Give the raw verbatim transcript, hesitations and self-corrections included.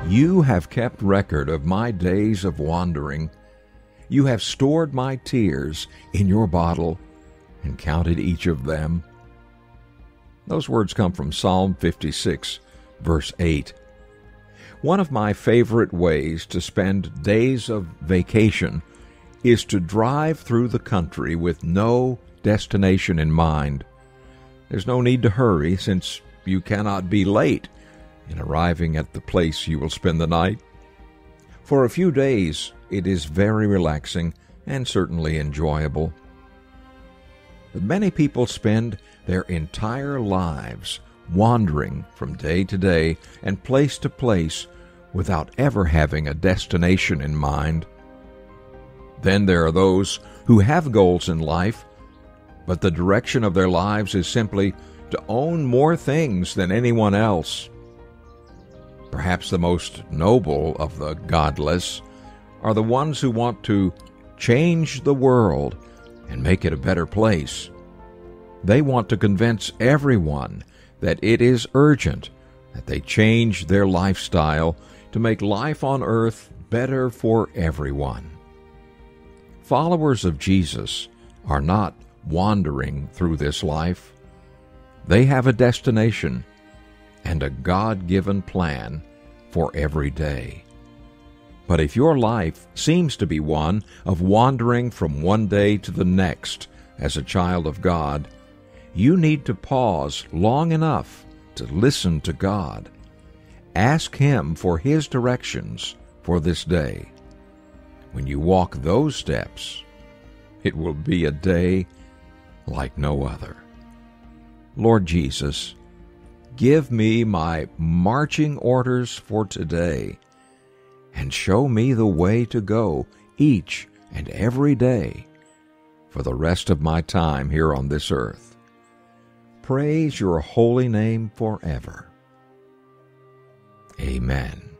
You have kept record of my days of wandering. You have stored my tears in your bottle and counted each of them. Those words come from Psalm fifty-six, verse eight. One of my favorite ways to spend days of vacation is to drive through the country with no destination in mind. There's no need to hurry, since you cannot be late in arriving at the place you will spend the night. For a few days, it is very relaxing and certainly enjoyable. But many people spend their entire lives wandering from day to day and place to place without ever having a destination in mind. Then there are those who have goals in life, but the direction of their lives is simply to own more things than anyone else. Perhaps the most noble of the godless are the ones who want to change the world and make it a better place. They want to convince everyone that it is urgent that they change their lifestyle to make life on earth better for everyone. Followers of Jesus are not wandering through this life. They have a destination and a God-given plan for every day. But if your life seems to be one of wandering from one day to the next as a child of God, you need to pause long enough to listen to God. Ask Him for His directions for this day. When you walk those steps, it will be a day like no other. Lord Jesus, give me my marching orders for today, and show me the way to go each and every day for the rest of my time here on this earth. Praise your holy name forever. Amen.